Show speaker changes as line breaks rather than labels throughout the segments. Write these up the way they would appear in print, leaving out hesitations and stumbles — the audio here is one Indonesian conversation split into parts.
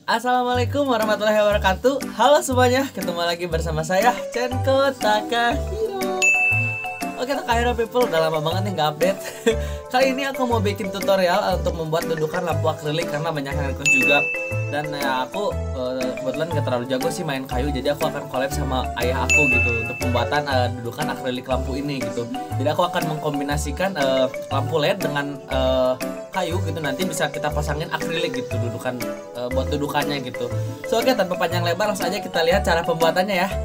Assalamualaikum warahmatullahi wabarakatuh. Halo semuanya, ketemu lagi bersama saya Cenko Takahiro. Oke Takahiro people, udah lama banget nih nggak update. Kali ini aku mau bikin tutorial untuk membuat dudukan lampu akrilik karena banyak yang request juga. Dan ya aku kebetulan gak terlalu jago sih main kayu, jadi aku akan collab sama ayah aku gitu untuk pembuatan dudukan akrilik lampu ini gitu. Jadi aku akan mengkombinasikan lampu LED dengan kayu gitu, nanti bisa kita pasangin akrilik gitu dudukan buat dudukannya gitu. So oke, tanpa panjang lebar langsung aja kita lihat cara pembuatannya ya.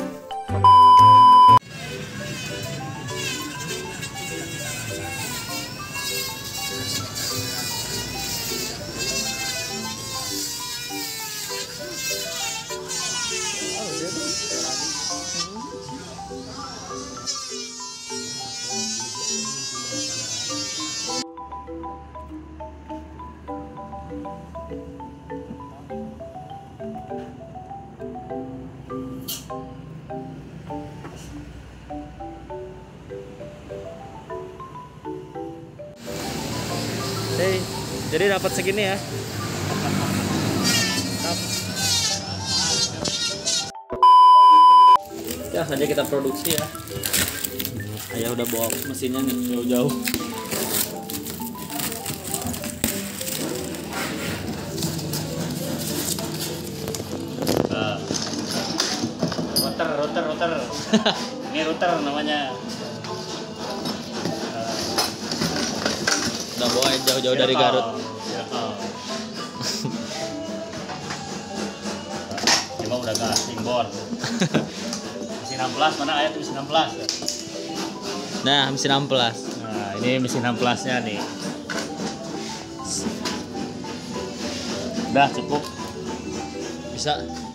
Jadi dapat segini ya. Ya saja kita produksi ya. Ayah udah bawa mesinnya nih jauh-jauh.
Router. Ini router namanya.
Udah bawa jauh-jauh dari Garut.
Coba udah gak asing bor. Mesin 16 mana ayat mesin 16?
Nah, mesin 16.
Nah, ini mesin 16-nya nih. Udah cukup.
Bisa.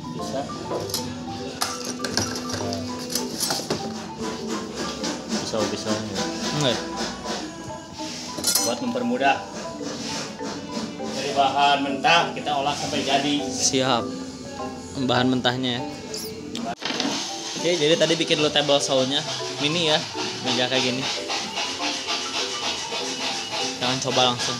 Bisa.
Enggak.
Buat mempermudah. Dari bahan mentah kita olah sampai jadi.
Siap. Bahan mentahnya ya. Oke, jadi tadi bikin dulu table saw-nya mini ya, meja kayak gini. Jangan coba langsung.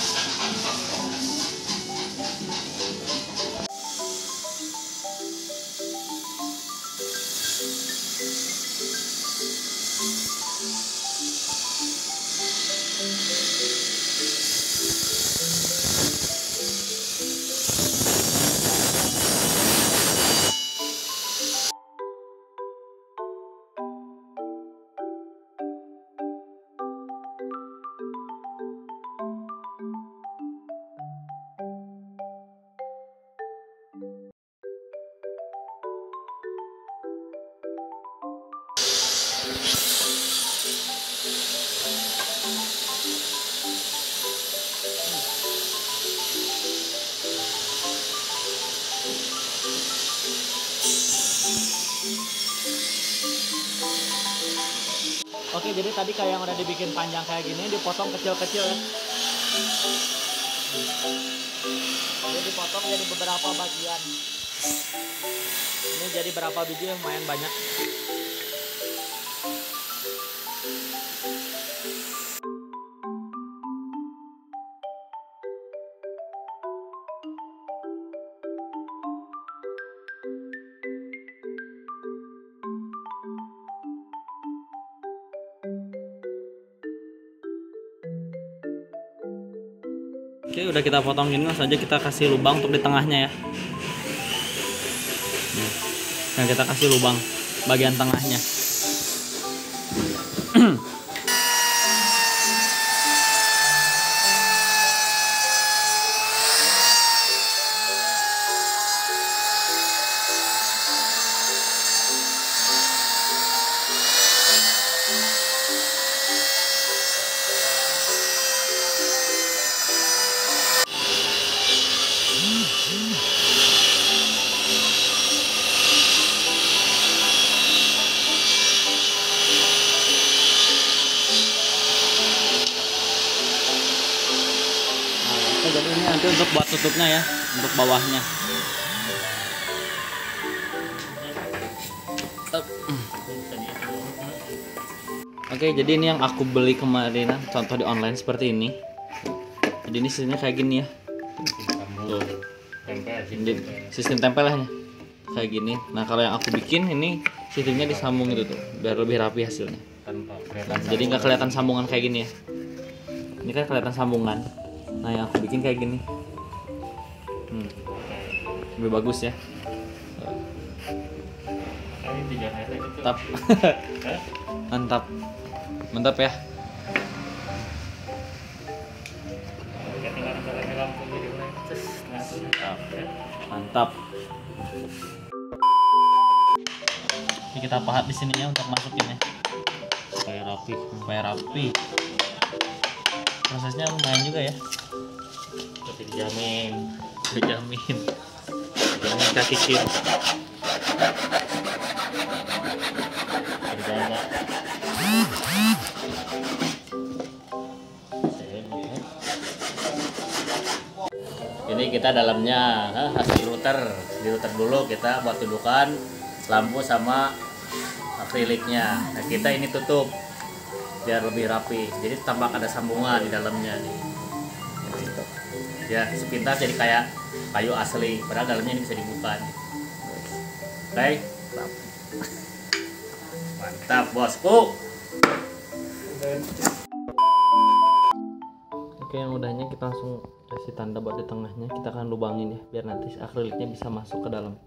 Oke, jadi tadi kayak yang udah dibikin panjang kayak gini, dipotong kecil-kecil ya. Jadi dipotong jadi beberapa bagian. Ini jadi berapa biji, lumayan banyak. Oke, udah kita potong gini, langsung aja kita kasih lubang untuk di tengahnya ya. Nah, kita kasih lubang bagian tengahnya. Jadi ini nanti untuk buat tutupnya ya, untuk bawahnya. Oke, jadi ini yang aku beli kemarin, contoh di online seperti ini. Jadi ini sininya kayak gini ya. Tuh.
Tempel,
Jadi, sistem tempelnya kayak gini. Nah kalau yang aku bikin ini sistemnya disambung gitu tuh, biar lebih rapi hasilnya.
tanpa kelihatan.
Jadi nggak kelihatan sambungan kayak gini ya. Ini kan kelihatan sambungan. Nah yang aku bikin kayak gini. Lebih bagus ya.
Ini 3 meter itu.
Mantap. Mantap. Mantap ya.
Oke, tinggal nyalain lampu jadi mulai.
Mantap. Ini kita pahat di sininya untuk masukinnya. Supaya rapi. Prosesnya lumayan juga ya.
Tapi dijamin.
Dijamin kaki kiri.
Berjaga. Ini kita dalamnya hasil diluter dulu, kita buat dudukan lampu sama akriliknya. Nah kita ini tutup biar lebih rapi, jadi tampak ada sambungan di dalamnya nih. Ya sepintas jadi kayak kayu asli, padahal dalamnya ini bisa dibuka nih. Oke, mantap bosku.
Oke, yang udahnya kita langsung kasih tanda buat di tengahnya. Kita akan lubangin ya, biar nanti akriliknya bisa masuk ke dalam.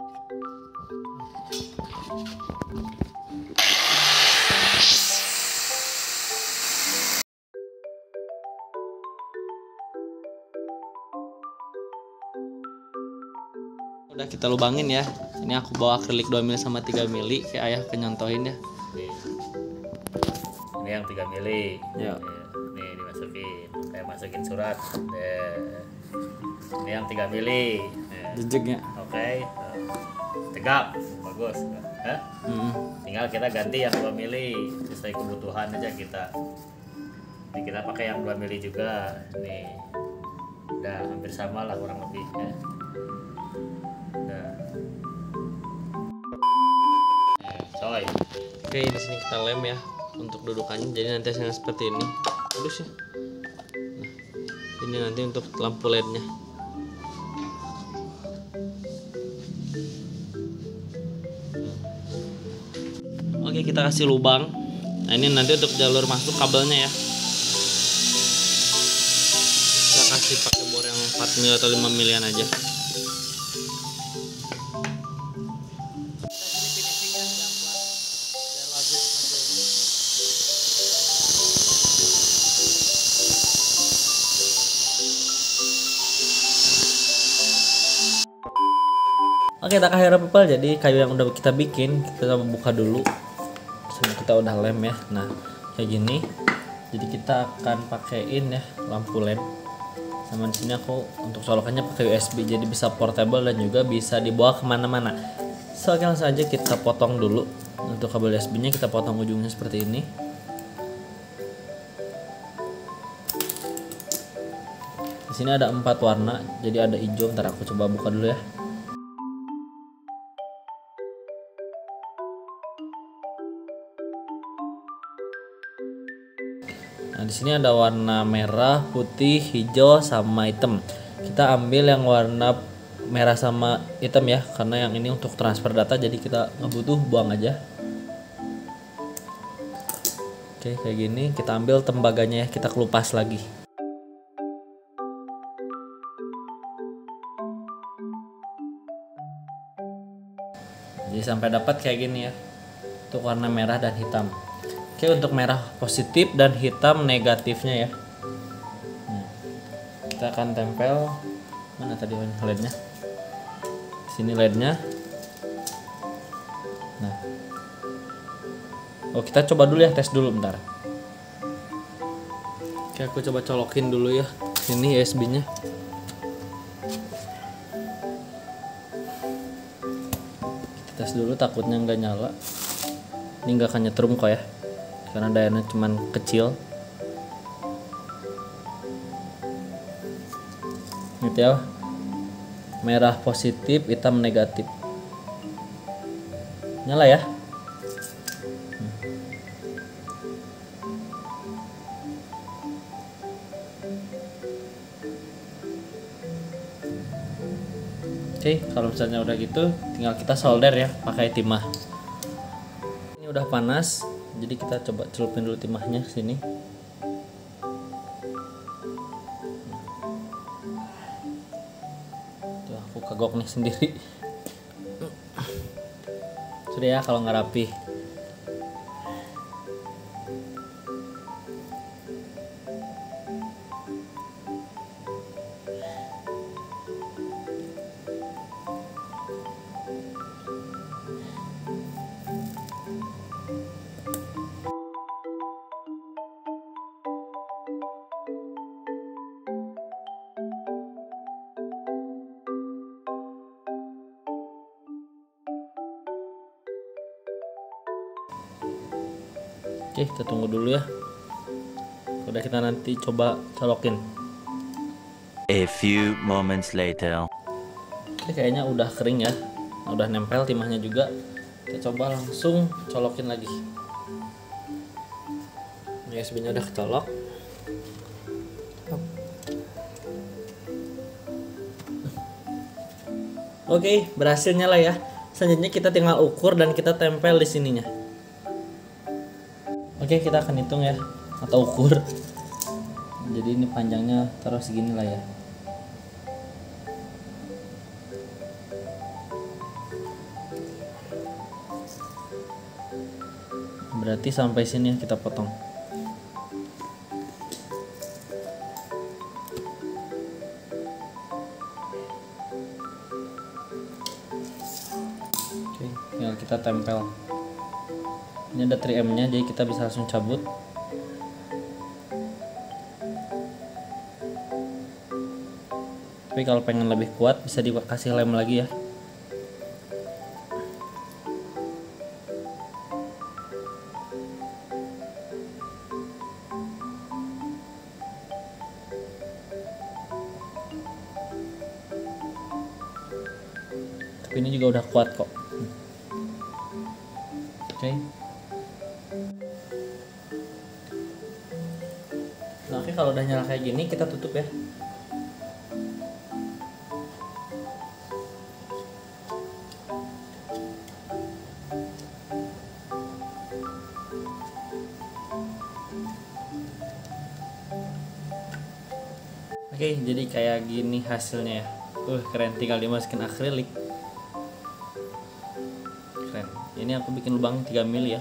Udah kita lubangin ya. Ini aku bawa akrilik 2 mili sama 3 mili, kayak ayah kenyontohin ya.
Ini yang 3 mili.
Ya.
Nih dimasukin, kayak masukin surat. Ini yang 3 mili.
Jejeknya.
Oke. Tegap, bagus. Tinggal kita ganti yang 2 mili sesuai kebutuhan aja kita. Ini kita pakai yang 2 mili juga. Nih. Udah hampir sama lah kurang lebih ya. Udah. Coy.
Oke, di sini kita lem ya untuk dudukannya. Jadi nanti hasilnya seperti ini. Terus ya. Nah, ini nanti untuk lampu LED-nya. Oke, kita kasih lubang. Nah, ini nanti untuk jalur masuk kabelnya ya. Kita kasih pakai bor yang 4 mili atau 5 milian aja. Oke, tak hero people, jadi kayu yang udah kita bikin kita coba buka dulu. Sampai kita udah lem ya. Nah, kayak gini. Jadi kita akan pakaiin ya lampu LED. Sama di sini aku untuk colokannya pakai USB, jadi bisa portable dan juga bisa dibawa kemana-mana. So, langsung aja kita potong dulu. Untuk kabel USB-nya kita potong ujungnya seperti ini. Di sini ada 4 warna, jadi ada hijau. Ntar aku coba buka dulu ya. Nah, di sini ada warna merah, putih, hijau, sama hitam. Kita ambil yang warna merah sama hitam ya, karena yang ini untuk transfer data, jadi kita nggak butuh, buang aja. Oke, kayak gini. Kita ambil tembaganya ya, kita kelupas lagi. Jadi sampai dapat kayak gini ya, untuk warna merah dan hitam. Oke, untuk merah positif dan hitam negatifnya ya. Kita akan tempel, mana tadi LED-nya? Sini LED-nya. Nah, oh kita coba dulu ya, tes dulu bentar. Oke, aku coba colokin dulu ya. Ini USB-nya. Kita tes dulu, takutnya nggak nyala. Ini nggak akan nyetrum kok ya, karena dayanya cuman kecil. Gitu ya, merah positif, hitam negatif. Nyala ya. Oke, kalau misalnya udah gitu, tinggal kita solder ya pakai timah. Ini udah panas, jadi kita coba celupin dulu timahnya ke sini. Tuh, aku kagok nih sendiri. Sudah ya kalau nggak rapi. Oke, kita tunggu dulu ya. Udah kita nanti coba colokin.
A few moments later.
Ini kayaknya udah kering ya. Udah nempel timahnya juga. Kita coba langsung colokin lagi. USB-nya udah kecolok. Oke, berhasil nyala ya. Selanjutnya kita tinggal ukur dan kita tempel di sininya. Oke, kita akan hitung ya atau ukur. Jadi ini panjangnya taruh segini lah ya. Berarti sampai sini ya kita potong. Oke, tinggal kita tempel. Ini ada 3M-nya, jadi kita bisa langsung cabut. Tapi kalau pengen lebih kuat bisa dikasih lem lagi ya. Tapi ini juga udah kuat kok. Oke. Nah, oke, kalau udah nyala kayak gini kita tutup ya. Oke, jadi kayak gini hasilnya ya. Keren, tinggal dimasukin akrilik. Keren. Ini aku bikin lubang 3 mili ya.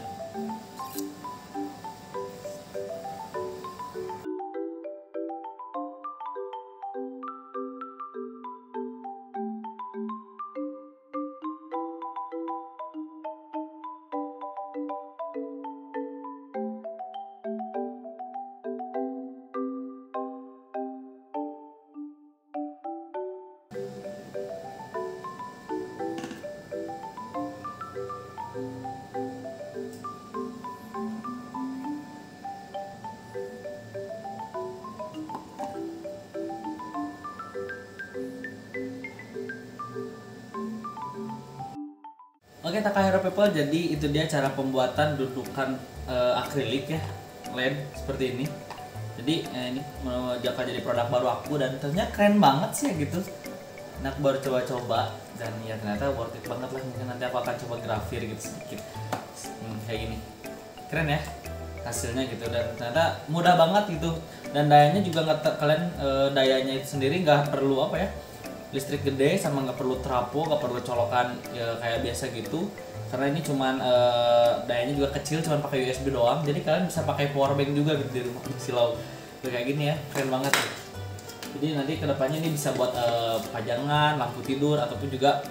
Oke, Takahiro People, jadi itu dia cara pembuatan dudukan akrilik ya, LED seperti ini. Jadi ini menjadi jadi produk baru aku dan ternyata keren banget sih ya gitu. Nah, aku baru coba-coba dan ya ternyata worth it banget lah. Mungkin nanti aku akan coba grafir gitu sedikit, kayak gini. Keren ya hasilnya gitu, dan ternyata mudah banget gitu. Dan dayanya juga nggak kalian dayanya itu sendiri nggak perlu apa ya, listrik gede, sama nggak perlu trafo, nggak perlu colokan ya kayak biasa gitu. Karena ini cuman dayanya juga kecil, cuman pakai USB doang. Jadi kalian bisa pakai power bank juga gitu di rumah silau. Kayak gini ya, keren banget. Jadi nanti kedepannya ini bisa buat pajangan, lampu tidur, ataupun juga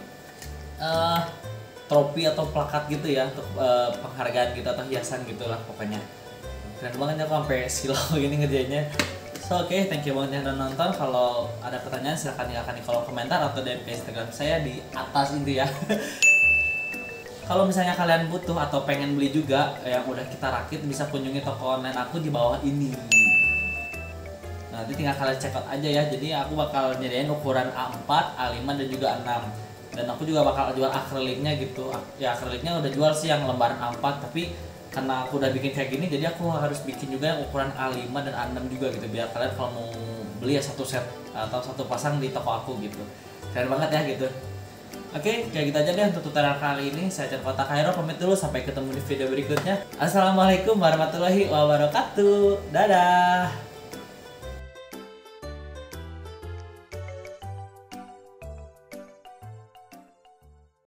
trofi atau plakat gitu ya, untuk penghargaan gitu atau hiasan gitulah pokoknya. Keren banget ya, aku sampai silau gini ngerjainnya. So, oke, thank you banget yang udah nonton. Kalau ada pertanyaan silahkan tinggalkan di kolom komentar atau DM ke Instagram saya di atas itu ya. Kalau misalnya kalian butuh atau pengen beli juga yang udah kita rakit, bisa kunjungi toko online aku di bawah ini. Nanti tinggal kalian check out aja ya. Jadi aku bakal nyediain ukuran A4, A5 dan juga A6. Dan aku juga bakal jual akriliknya gitu. Ya akriliknya udah jual sih yang lembaran A4, tapi karena aku udah bikin kayak gini, jadi aku harus bikin juga yang ukuran A5 dan A6 juga gitu, biar kalian kalau mau beli ya satu set atau satu pasang di toko aku gitu. Keren banget ya gitu. Oke, kayak gitu aja deh untuk tutorial kali ini. Saya Chan Kota Kairo pamit dulu, sampai ketemu di video berikutnya. Assalamualaikum warahmatullahi wabarakatuh. Dadah.